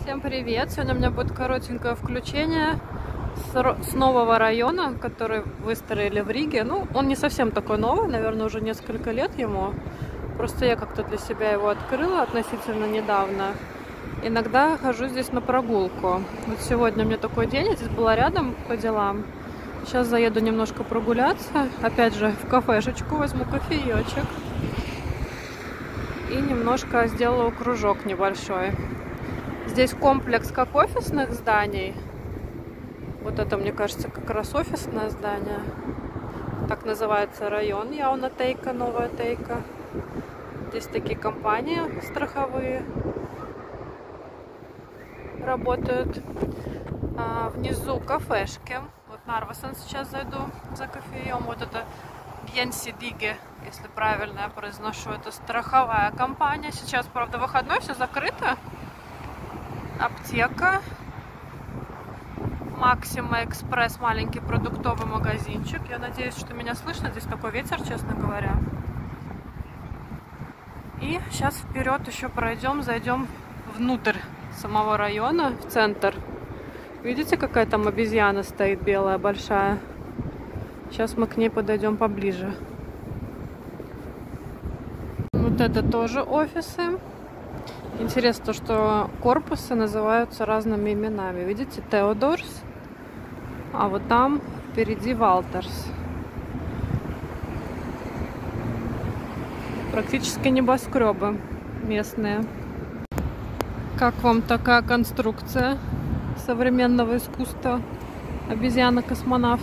Всем привет! Сегодня у меня будет коротенькое включение с нового района, который выстроили в Риге. Ну, он не совсем такой новый, наверное, уже несколько лет ему. Просто я как-то для себя его открыла относительно недавно. Иногда хожу здесь на прогулку. Вот сегодня у меня такой день, я здесь была рядом по делам. Сейчас заеду немножко прогуляться. Опять же, в кафешечку возьму кофеечек. И немножко сделаю кружок небольшой. Здесь комплекс как офисных зданий. Вот это, мне кажется, как раз офисное здание. Так называется район Яунатейка, Новая Тейка. Здесь такие компании страховые работают. А внизу кафешки. Вот Нарвасен сейчас зайду за кофеем. Вот это Генсидиге, если правильно я произношу. Это страховая компания. Сейчас, правда, выходной, все закрыто. Аптека. Максима Экспресс, маленький продуктовый магазинчик. Я надеюсь, что меня слышно. Здесь такой ветер, честно говоря. И сейчас вперед еще пройдем, зайдем внутрь самого района, в центр. Видите, какая там обезьяна стоит, белая, большая? Сейчас мы к ней подойдем поближе. Вот это тоже офисы. Интересно, что корпусы называются разными именами. Видите, Теодорс, а вот там впереди Валтерс. Практически небоскребы местные. Как вам такая конструкция современного искусства? Обезьяна-космонавт.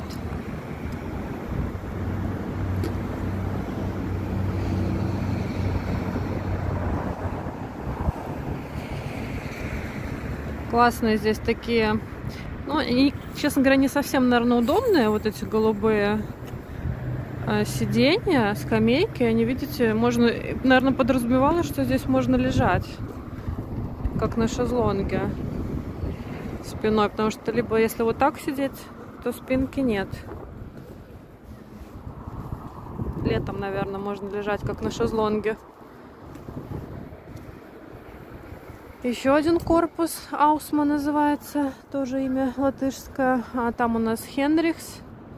Классные здесь такие, ну, они, честно говоря, не совсем, наверное, удобные, вот эти голубые сиденья, скамейки. Они, видите, можно, наверное, подразумевала, что здесь можно лежать, как на шезлонге спиной, потому что либо если вот так сидеть, то спинки нет. Летом, наверное, можно лежать, как на шезлонге. Еще один корпус, Аусма называется, тоже имя латышское. А там у нас Хенрихс.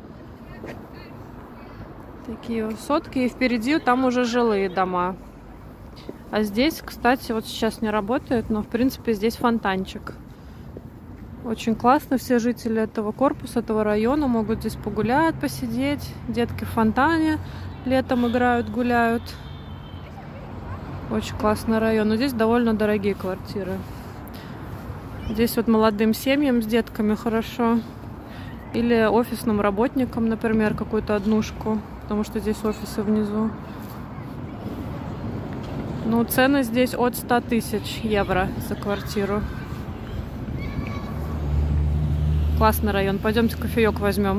Такие высотки. И впереди там уже жилые дома. А здесь, кстати, вот сейчас не работает, но в принципе здесь фонтанчик. Очень классно. Все жители этого корпуса, этого района могут здесь погулять, посидеть. Детки в фонтане летом играют, гуляют. Очень классный район. Но здесь довольно дорогие квартиры. Здесь вот молодым семьям с детками хорошо. Или офисным работникам, например, какую-то однушку. Потому что здесь офисы внизу. Ну, цены здесь от 100 тысяч евро за квартиру. Классный район. Пойдемте кофеек возьмем.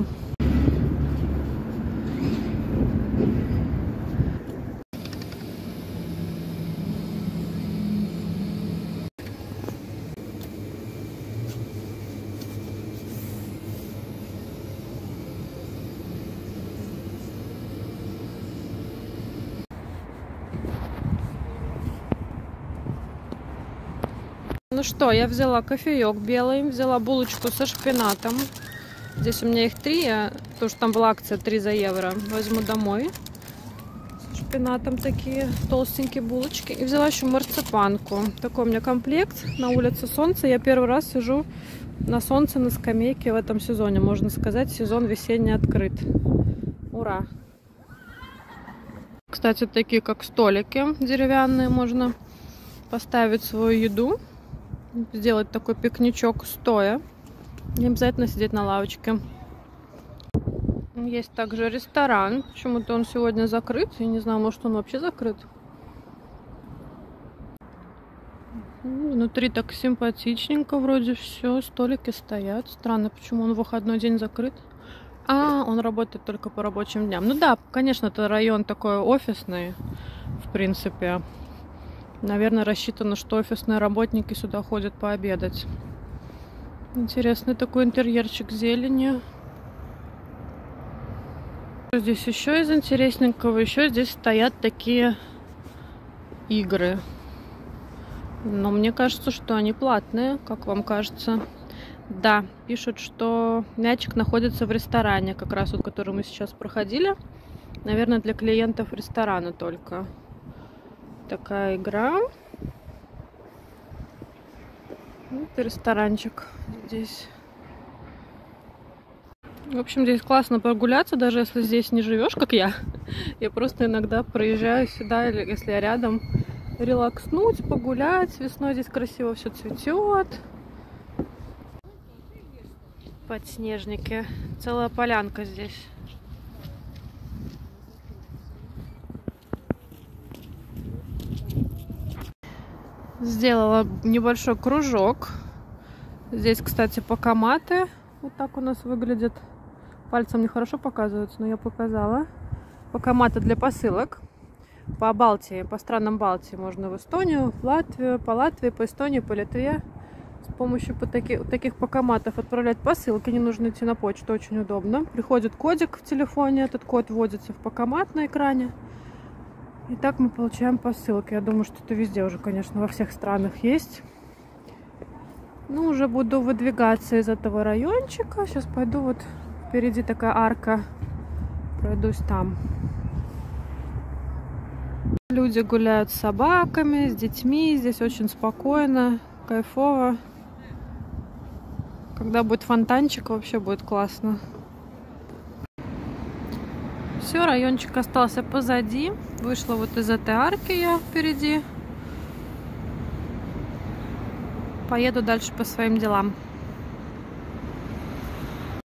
Ну что, я взяла кофеек белый, взяла булочку со шпинатом. Здесь у меня их 3, потому что там была акция 3 за евро. Возьму домой. С шпинатом такие толстенькие булочки. И взяла еще марципанку. Такой у меня комплект. На улице солнце. Я первый раз сижу на солнце, на скамейке в этом сезоне. Можно сказать, сезон весенний открыт. Ура! Кстати, такие как столики деревянные. Можно поставить свою еду. Сделать такой пикничок стоя. Не обязательно сидеть на лавочке. Есть также ресторан. Почему-то он сегодня закрыт. Я не знаю, может он вообще закрыт. Внутри так симпатичненько вроде все. Столики стоят. Странно, почему он в выходной день закрыт. А, он работает только по рабочим дням. Ну да, конечно, это район такой офисный, в принципе. Наверное, рассчитано, что офисные работники сюда ходят пообедать. Интересный такой интерьерчик зелени. Здесь еще из интересненького. Еще здесь стоят такие игры. Но мне кажется, что они платные. Как вам кажется? Да, пишут, что мячик находится в ресторане, как раз вот, который мы сейчас проходили. Наверное, для клиентов ресторана только. Такая игра. Это ресторанчик здесь. В общем, здесь классно прогуляться, даже если здесь не живешь, как я. Я просто иногда проезжаю сюда, или если я рядом, релакснуть, погулять. Весной здесь красиво все цветет. Подснежники. Целая полянка здесь. Сделала небольшой кружок. Здесь, кстати, покоматы. Вот так у нас выглядит. Пальцем нехорошо показываются, но я показала. Покоматы для посылок. По Балтии, по странам Балтии можно в Эстонию, в Латвию, по Латвии, по Эстонии, по Литве. С помощью таких покоматов отправлять посылки. Не нужно идти на почту, очень удобно. Приходит кодик в телефоне, этот код вводится в покомат на экране. И так мы получаем посылки. Я думаю, что это везде уже, конечно, во всех странах есть. Ну, уже буду выдвигаться из этого райончика. Сейчас пойду, вот впереди такая арка. Пройдусь там. Люди гуляют с собаками, с детьми. Здесь очень спокойно, кайфово. Когда будет фонтанчик, вообще будет классно. Все, райончик остался позади. Вышла вот из этой арки я впереди. Поеду дальше по своим делам.